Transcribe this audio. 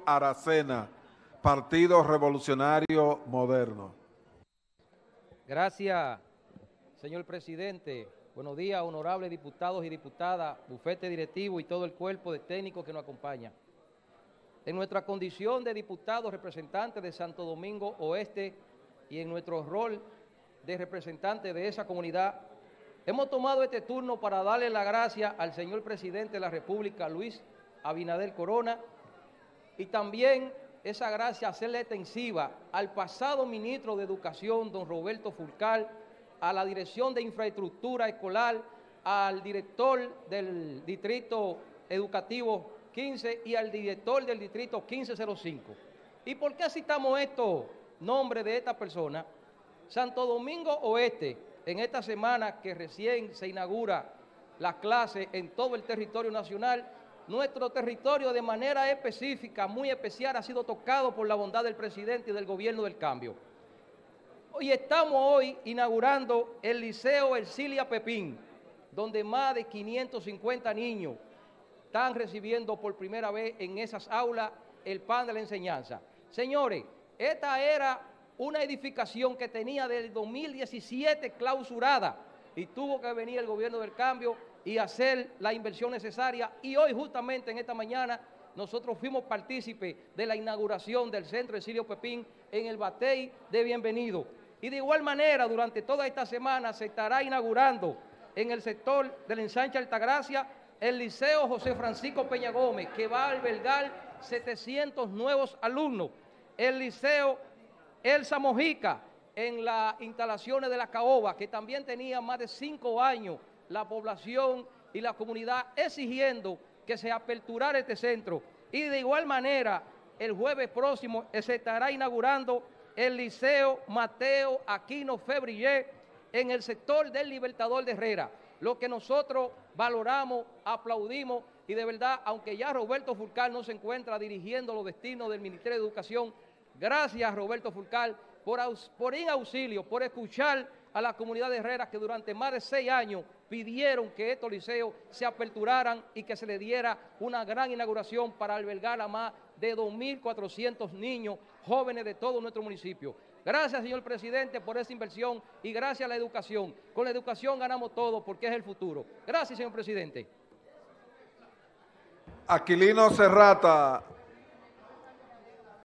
Aracena, Partido Revolucionario Moderno. Gracias, señor presidente. Buenos días, honorables diputados y diputadas, bufete directivo y todo el cuerpo de técnicos que nos acompaña. En nuestra condición de diputados representantes de Santo Domingo Oeste y en nuestro rol de representantes de esa comunidad, hemos tomado este turno para darle las gracias al señor presidente de la República, Luis Abinader Corona, y también esa gracia hacerle extensiva al pasado ministro de Educación, don Roberto Fulcar, a la Dirección de Infraestructura Escolar, al director del Distrito Educativo 15 y al director del Distrito 1505. ¿Y por qué citamos estos nombres de esta persona? Santo Domingo Oeste, en esta semana que recién se inaugura las clases en todo el territorio nacional, nuestro territorio de manera específica, muy especial, ha sido tocado por la bondad del presidente y del gobierno del cambio. Hoy estamos inaugurando el Liceo Ercilia Pepín, donde más de 550 niños están recibiendo por primera vez en esas aulas el pan de la enseñanza. Señores, esta era una edificación que tenía desde el 2017 clausurada y tuvo que venir el gobierno del cambio y hacer la inversión necesaria, y hoy justamente en esta mañana nosotros fuimos partícipes de la inauguración del Centro Ercilia Pepín en el Batey de Bienvenido. Y de igual manera, durante toda esta semana se estará inaugurando en el sector del ensanche Altagracia el Liceo José Francisco Peña Gómez, que va a albergar 700 nuevos alumnos. El Liceo Elsa Mojica, en las instalaciones de la Caoba, que también tenía más de 5 años la población y la comunidad exigiendo que se aperturara este centro. Y de igual manera, el jueves próximo se estará inaugurando el Liceo Mateo Aquino Febrillé en el sector del Libertador de Herrera, lo que nosotros valoramos, aplaudimos, y de verdad, aunque ya Roberto Fulcar no se encuentra dirigiendo los destinos del Ministerio de Educación, gracias Roberto Fulcar por ir auxilio, por escuchar a la comunidad de Herrera, que durante más de 6 años pidieron que estos liceos se aperturaran y que se le diera una gran inauguración para albergar a más de 2.400 niños jóvenes de todo nuestro municipio. Gracias, señor presidente, por esa inversión, y gracias a la educación. Con la educación ganamos todo, porque es el futuro. Gracias, señor presidente. Aquilino Serrata,